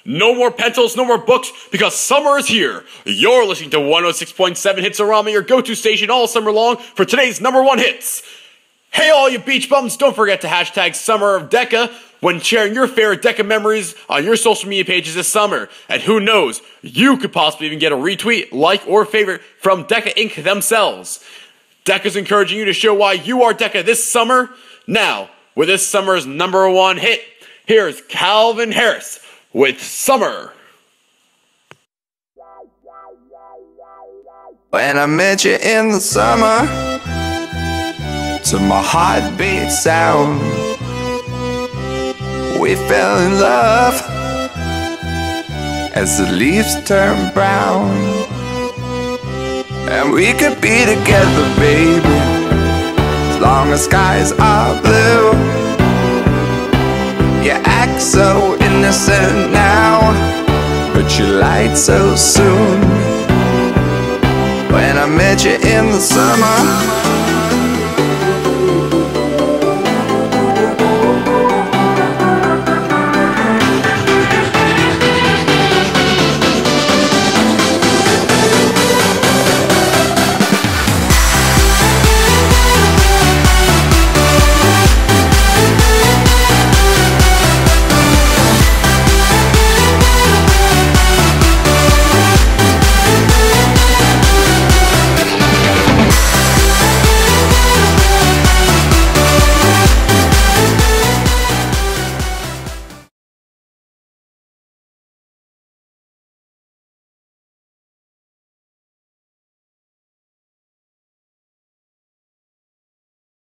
No more pencils, no more books, because summer is here. You're listening to 106.7 Hits-A-Rama, your go-to station all summer long for today's #1 hits. Hey all you beach bums, don't forget to hashtag Summer of DECA when sharing your favorite DECA memories on your social media pages this summer. And who knows, you could possibly even get a retweet, like, or favorite from DECA Inc. themselves. DECA's encouraging you to show why you are DECA this summer. Now, with this summer's #1 hit, here's Calvin Harris with Summer. When I met you in the summer, to my heartbeat sound, we fell in love as the leaves turn brown. And we could be together, baby, as long as skies are blue. You act so innocent now, but you lied so soon. When I met you in the summer,